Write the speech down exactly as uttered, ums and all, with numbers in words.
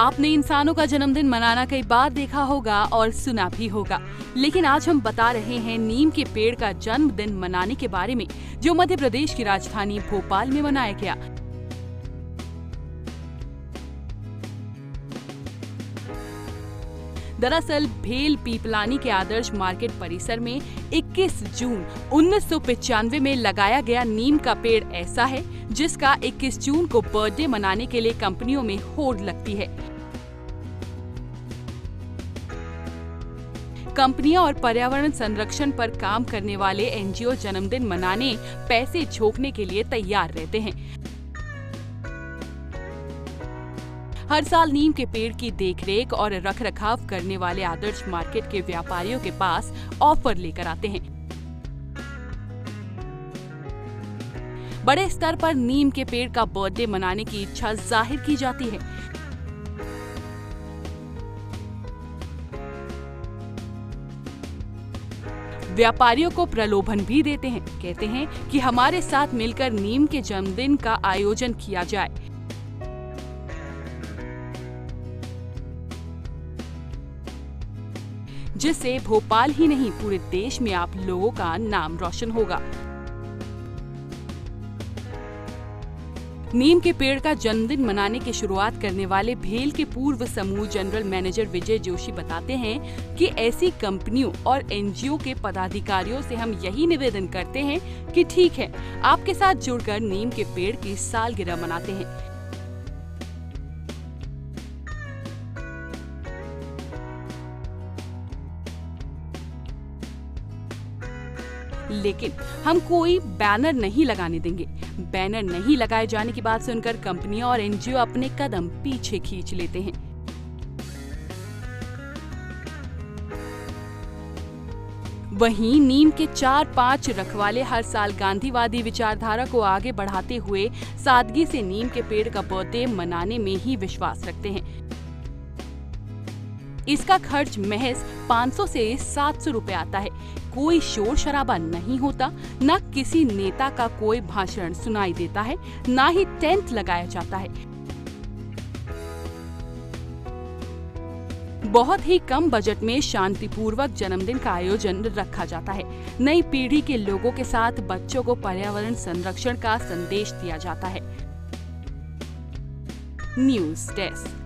आपने इंसानों का जन्मदिन मनाना कई बार देखा होगा और सुना भी होगा, लेकिन आज हम बता रहे हैं नीम के पेड़ का जन्मदिन मनाने के बारे में, जो मध्य प्रदेश की राजधानी भोपाल में मनाया गया। दरअसल भेल पीपलानी के आदर्श मार्केट परिसर में इक्कीस जून उन्नीस सौ पचानवे में लगाया गया नीम का पेड़ ऐसा है जिसका इक्कीस जून को बर्थडे मनाने के लिए कंपनियों में होड़ लगती है। कंपनियां और पर्यावरण संरक्षण पर काम करने वाले एनजीओ जन्मदिन मनाने पैसे झोंकने के लिए तैयार रहते हैं। हर साल नीम के पेड़ की देखरेख और रखरखाव करने वाले आदर्श मार्केट के व्यापारियों के पास ऑफर लेकर आते हैं। बड़े स्तर पर नीम के पेड़ का बर्थडे मनाने की इच्छा जाहिर की जाती है। व्यापारियों को प्रलोभन भी देते हैं। कहते हैं कि हमारे साथ मिलकर नीम के जन्मदिन का आयोजन किया जाए। जिससे भोपाल ही नहीं पूरे देश में आप लोगों का नाम रोशन होगा। नीम के पेड़ का जन्मदिन मनाने की शुरुआत करने वाले भेल के पूर्व समूह जनरल मैनेजर विजय जोशी बताते हैं कि ऐसी कंपनियों और एनजीओ के पदाधिकारियों से हम यही निवेदन करते हैं कि ठीक है, आपके साथ जुड़कर नीम के पेड़ की सालगिरह मनाते हैं। लेकिन हम कोई बैनर नहीं लगाने देंगे। बैनर नहीं लगाए जाने की बात सुनकर कंपनियां और एनजीओ अपने कदम पीछे खींच लेते हैं। वहीं नीम के चार पांच रखवाले हर साल गांधीवादी विचारधारा को आगे बढ़ाते हुए सादगी से नीम के पेड़ का बर्थडे मनाने में ही विश्वास रखते हैं। इसका खर्च महज पाँच सौ से सात सौ रुपए आता है। कोई शोर शराबा नहीं होता, न किसी नेता का कोई भाषण सुनाई देता है, न ही टेंट लगाया जाता है। बहुत ही कम बजट में शांतिपूर्वक जन्मदिन का आयोजन रखा जाता है। नई पीढ़ी के लोगों के साथ बच्चों को पर्यावरण संरक्षण का संदेश दिया जाता है। News desk.